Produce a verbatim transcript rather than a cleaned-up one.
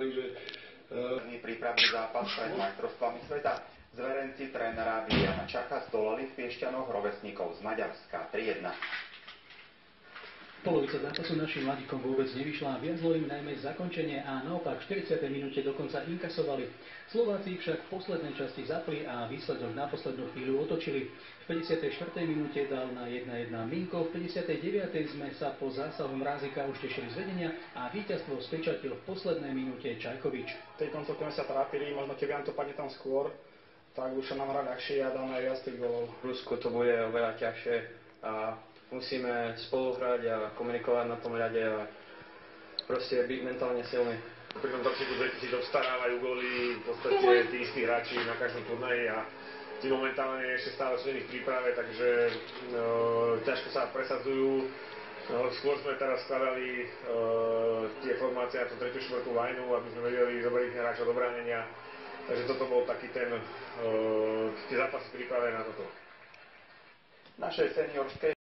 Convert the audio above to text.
takže... Uh... Prípravný zápas pred majstrovstvami sveta. Zverenci trénera Viliama Čacha zdolali v Piešťanoch rovesníkov z Maďarska tri jedna. Polovica zápasu našim mladíkom vôbec nevyšla, viazlo im najmä zakončenie a naopak v štyridsiatej minúte dokonca inkasovali. Slováci však v poslednej časti zapli a výsledok na poslednú chvíľu otočili. V päťdesiatej štvrtej minúte dal na jedna jedna Minko, v päťdesiatej deviatej sme sa po zásahu Mrázika už tešili z vedenia a víťazstvo spečatil v poslednej minúte Čajkovič. V tej koncovke sa trápili, možno keby nám to padne tam skôr, tak už sa nám hrá ľahšie a dáme aj viac tých golov. V Rusku to bude oveľa ťažšie a musíme spolu hrať a komunikovať na tom ľade a proste byť mentálne silný. Pri tom toxiku Zvetci si obstarávajú góly v podstate tí istí hráči na každom turnaji a tí momentálne ešte stále sú v príprave, takže no, ťažko sa presadzujú. No, skôr sme teraz skladali uh, tie formácie na tú tretiu štvrtú vajnu, aby sme vedeli zobrať hráča do bránenia. Takže toto bol taký ten, uh, tie zápasy príprave na toto. Naše seniorské